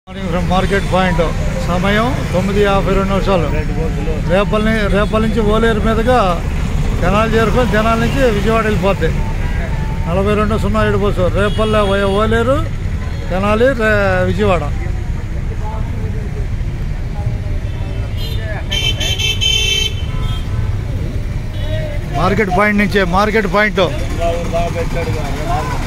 market point సమయం 9:52 రేపల నుంచి ఓలేరు మీదుగా తెనాలి చేరుకొని తెనాలి నుంచి విజయవాడ వెళ్ళిపోద్ది 42:07 bus Repalle Oleru Tenali Vijayawada market point నుంచే మార్కెట్ పాయింట్